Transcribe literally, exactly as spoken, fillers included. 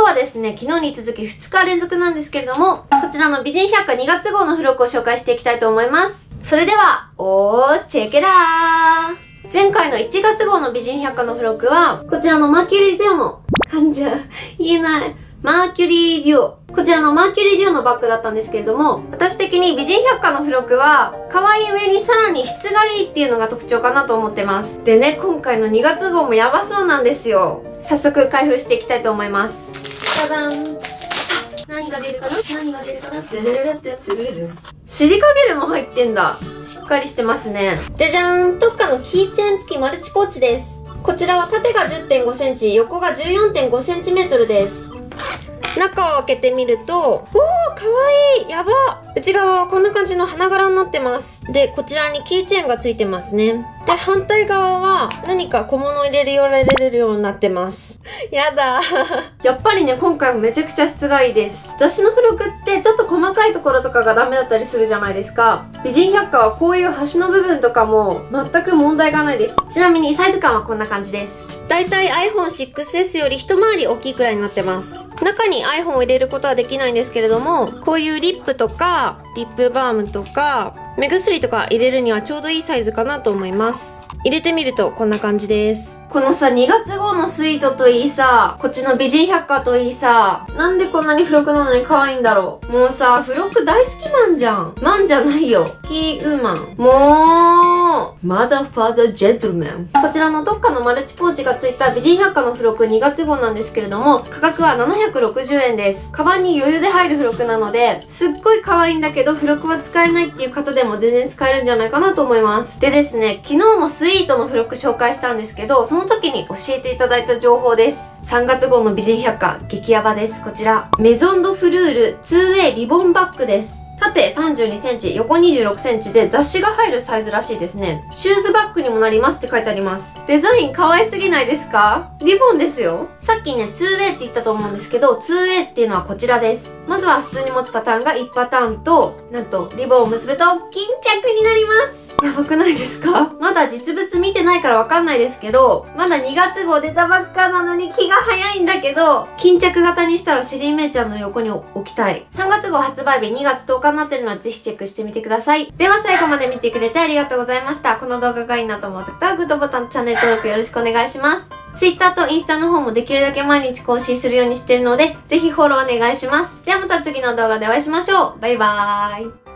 はですね、昨日に続きふつか連続なんですけれども、こちらの美人百科にがつ号の付録を紹介していきたいと思います。それでは、おー、チェケラー。前回のいちがつ号の美人百科の付録は、こちらのマーキュリーデュオの、噛んじゃう、言えない。マーキュリーデュオ。こちらのマーキュリーデュオのバッグだったんですけれども、私的に美人百科の付録は、可愛い上にさらに質がいいっていうのが特徴かなと思ってます。でね、今回のにがつ号もやばそうなんですよ。早速開封していきたいと思います。じゃじゃん。何が出るかな何が出るかなってシリカゲルも入ってんだ。しっかりしてますね。じゃじゃーん。特価のキーチェーン付きマルチポーチです。こちらは縦が じゅってんごセンチ、横が じゅうよんてんごセンチメートルです。中を開けてみると、おー、かわいい、やば。内側はこんな感じの花柄になってます。で、こちらにキーチェーンが付いてますね。で、反対側は何か小物を入れるようれれるようになってます。やだ。やっぱりね、今回もめちゃくちゃ質がいいです。雑誌の付録ってちょっと細かいところとかがダメだったりするじゃないですか。美人百科はこういう端の部分とかも全く問題がないです。ちなみにサイズ感はこんな感じです。だいたい アイフォンシックスエス より一回り大きいくらいになってます。中に アイフォン を入れることはできないんですけれども、こういうリップとか、リップバームとか、目薬とか入れるにはちょうどいいサイズかなと思います。入れてみるとこんな感じです。このさ、にがつ号のスイートといいさ、こっちの美人百科といいさ、なんでこんなに付録なのに可愛いんだろう。もうさ、付録大好きマンじゃん。マンじゃないよ。キーウーマン。もう、マザーファーザージェントルメン。こちらの特価のマルチポーチが付いた美人百科の付録にがつ号なんですけれども、価格はななひゃくろくじゅうえんです。カバンに余裕で入る付録なので、すっごい可愛いんだけど付録は使えないっていう方でも全然使えるんじゃないかなと思います。でですね、昨日もスイートの付録紹介したんですけど、その時に教えていただいた情報です。さんがつ号の美人百科、激ヤバです。こちら。メゾンドフルール ツーウェイ リボンバッグです。縦さんじゅうにセンチ、横にじゅうろくセンチで雑誌が入るサイズらしいですね。シューズバッグにもなりますって書いてあります。デザイン可愛すぎないですか？リボンですよ。さっきね、ツーウェイ って言ったと思うんですけど、ツーウェイ っていうのはこちらです。まずは普通に持つパターンがいちパターンと、なんとリボンを結ぶと巾着になります。やばくないですか？まだ実物見てないからわかんないですけど、まだにがつ号出たばっかなのに気が早いんだけど、巾着型にしたらシェリーメイちゃんの横に置きたい。さんがつ号発売日にがつとおかになってるのでぜひチェックしてみてください。では最後まで見てくれてありがとうございました。この動画がいいなと思った方はグッドボタンとチャンネル登録よろしくお願いします。Twitter とインスタの方もできるだけ毎日更新するようにしてるので、ぜひフォローお願いします。ではまた次の動画でお会いしましょう。バイバーイ。